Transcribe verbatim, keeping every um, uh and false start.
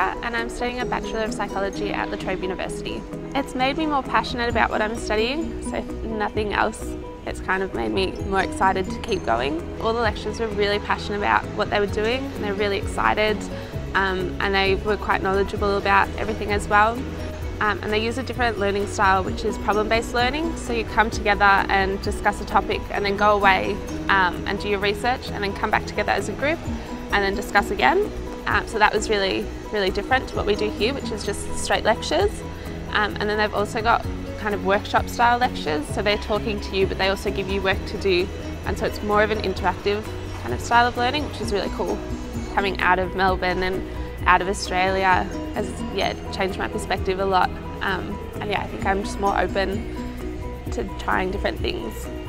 and I'm studying a Bachelor of Psychology at the Trobe University. It's made me more passionate about what I'm studying, so if nothing else, it's kind of made me more excited to keep going. All the lecturers were really passionate about what they were doing, and they're really excited, um, and they were quite knowledgeable about everything as well. Um, and they use a different learning style, which is problem-based learning. So you come together and discuss a topic and then go away um, and do your research and then come back together as a group and then discuss again. Um, so that was really, really different to what we do here, which is just straight lectures. Um, and then they've also got kind of workshop style lectures. So they're talking to you, but they also give you work to do. And so it's more of an interactive kind of style of learning, which is really cool. Coming out of Melbourne and out of Australia has yeah, changed my perspective a lot. Um, and yeah, I think I'm just more open to trying different things.